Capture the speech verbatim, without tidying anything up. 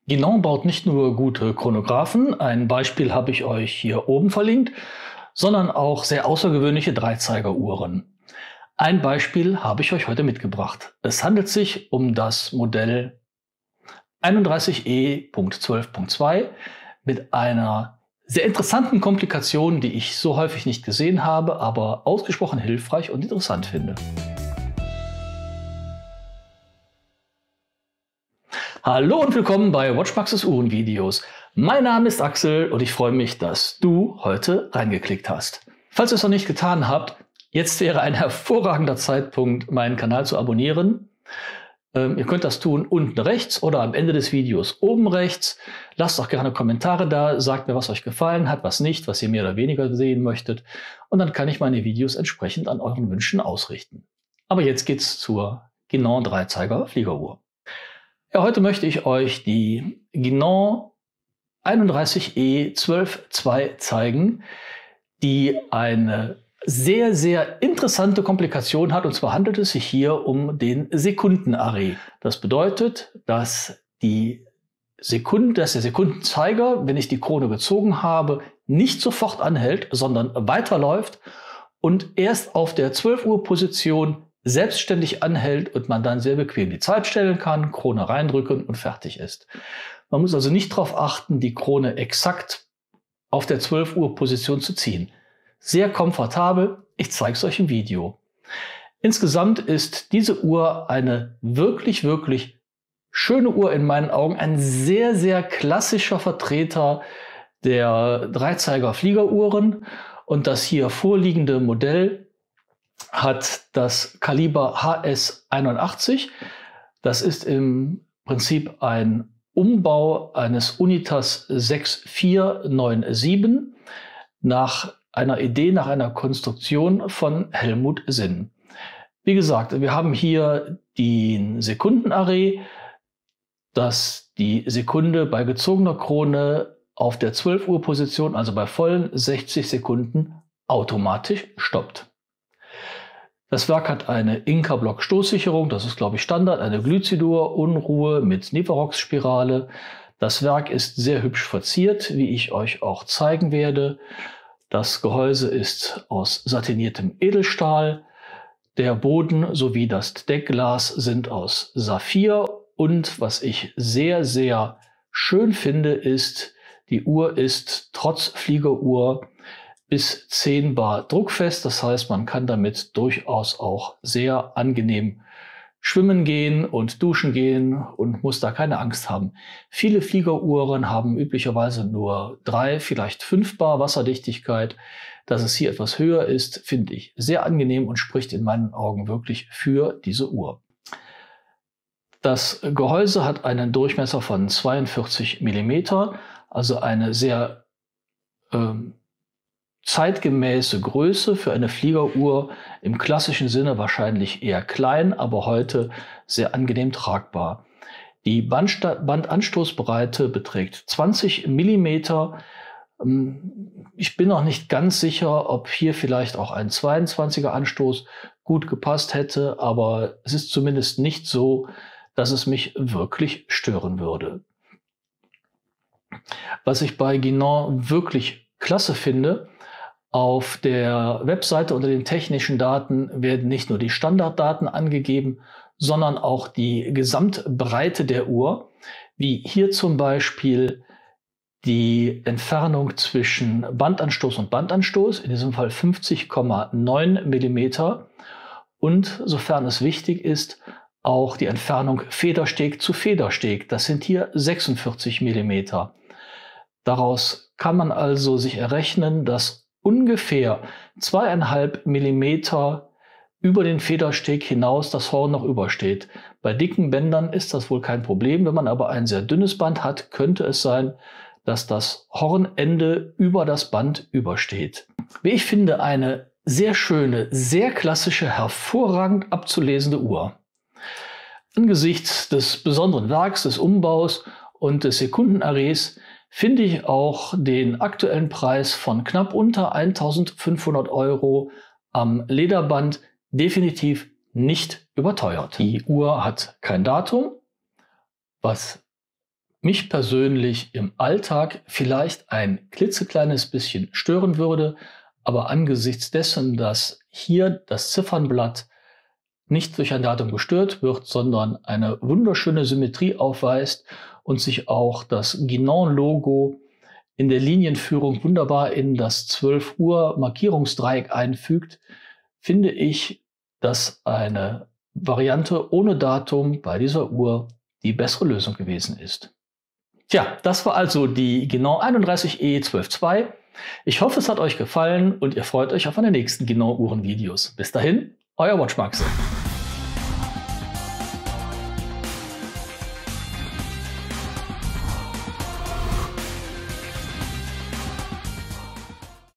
Guinant baut nicht nur gute Chronographen, ein Beispiel habe ich euch hier oben verlinkt, sondern auch sehr außergewöhnliche Dreizeigeruhren. Ein Beispiel habe ich euch heute mitgebracht. Es handelt sich um das Modell einunddreißig E zwölf Punkt zwei mit einer sehr interessanten Komplikation, die ich so häufig nicht gesehen habe, aber ausgesprochen hilfreich und interessant finde. Hallo und willkommen bei WatchMax's Uhrenvideos. Mein Name ist Axel und ich freue mich, dass du heute reingeklickt hast. Falls ihr es noch nicht getan habt, jetzt wäre ein hervorragender Zeitpunkt, meinen Kanal zu abonnieren. Ähm, ihr könnt das tun unten rechts oder am Ende des Videos oben rechts. Lasst auch gerne Kommentare da, sagt mir, was euch gefallen hat, was nicht, was ihr mehr oder weniger sehen möchtet. Und dann kann ich meine Videos entsprechend an euren Wünschen ausrichten. Aber jetzt geht's zur Guinant Dreizeiger Fliegeruhr. Ja, heute möchte ich euch die Guinant einunddreißig E zwölf Punkt zwei zeigen, die eine sehr, sehr interessante Komplikation hat. Und zwar handelt es sich hier um den Sekundenarray. Das bedeutet, dass, die Sekunde, dass der Sekundenzeiger, wenn ich die Krone gezogen habe, nicht sofort anhält, sondern weiterläuft und erst auf der zwölf Uhr Position selbstständig anhält und man dann sehr bequem die Zeit stellen kann, Krone reindrücken und fertig ist. Man muss also nicht darauf achten, die Krone exakt auf der zwölf Uhr Position zu ziehen. Sehr komfortabel, ich zeige es euch im Video. Insgesamt ist diese Uhr eine wirklich, wirklich schöne Uhr in meinen Augen, ein sehr, sehr klassischer Vertreter der Dreizeiger-Fliegeruhren. Und das hier vorliegende Modell hat das Kaliber H S einundachtzig. Das ist im Prinzip ein Umbau eines Unitas sechs vier neun sieben nach einer Idee, nach einer Konstruktion von Helmut Sinn. Wie gesagt, wir haben hier den Sekundenarray, dass die Sekunde bei gezogener Krone auf der zwölf Uhr Position, also bei vollen sechzig Sekunden, automatisch stoppt. Das Werk hat eine Inka-Block-Stoßsicherung, das ist glaube ich Standard, eine Glycidur, Unruhe mit Niverox-Spirale. Das Werk ist sehr hübsch verziert, wie ich euch auch zeigen werde. Das Gehäuse ist aus satiniertem Edelstahl. Der Boden sowie das Deckglas sind aus Saphir. Und was ich sehr, sehr schön finde, ist, die Uhr ist trotz Fliegeruhr bis zehn Bar druckfest. Das heißt, man kann damit durchaus auch sehr angenehm schwimmen gehen und duschen gehen und muss da keine Angst haben. Viele Fliegeruhren haben üblicherweise nur drei, vielleicht fünf Bar Wasserdichtigkeit. Dass es hier etwas höher ist, finde ich sehr angenehm und spricht in meinen Augen wirklich für diese Uhr. Das Gehäuse hat einen Durchmesser von zweiundvierzig Millimeter, also eine sehr ähm, zeitgemäße Größe für eine Fliegeruhr, im klassischen Sinne wahrscheinlich eher klein, aber heute sehr angenehm tragbar. Die Bandanstoßbreite beträgt zwanzig Millimeter. Ich bin noch nicht ganz sicher, ob hier vielleicht auch ein zweiundzwanziger Anstoß gut gepasst hätte, aber es ist zumindest nicht so, dass es mich wirklich stören würde. Was ich bei Guinant wirklich klasse finde: Auf der Webseite unter den technischen Daten werden nicht nur die Standarddaten angegeben, sondern auch die Gesamtbreite der Uhr, wie hier zum Beispiel die Entfernung zwischen Bandanstoß und Bandanstoß, in diesem Fall fünfzig Komma neun Millimeter, und, sofern es wichtig ist, auch die Entfernung Federsteg zu Federsteg. Das sind hier sechsundvierzig Millimeter. Daraus kann man also sich errechnen, dass ungefähr zweieinhalb Millimeter über den Federsteg hinaus das Horn noch übersteht. Bei dicken Bändern ist das wohl kein Problem. Wenn man aber ein sehr dünnes Band hat, könnte es sein, dass das Hornende über das Band übersteht. Wie ich finde, eine sehr schöne, sehr klassische, hervorragend abzulesende Uhr. Angesichts des besonderen Werks, des Umbaus und des Sekundenarrays finde ich auch den aktuellen Preis von knapp unter eintausendfünfhundert Euro am Lederband definitiv nicht überteuert. Die Uhr hat kein Datum, was mich persönlich im Alltag vielleicht ein klitzekleines bisschen stören würde, aber angesichts dessen, dass hier das Ziffernblatt nicht durch ein Datum gestört wird, sondern eine wunderschöne Symmetrie aufweist und sich auch das Guinan-Logo in der Linienführung wunderbar in das zwölf Uhr Markierungsdreieck einfügt, finde ich, dass eine Variante ohne Datum bei dieser Uhr die bessere Lösung gewesen ist. Tja, das war also die Guinan einunddreißig E zwölf Punkt zwei. Ich hoffe, es hat euch gefallen und ihr freut euch auf meine nächsten Guinan-Uhren-Videos. Bis dahin, euer WatchMax.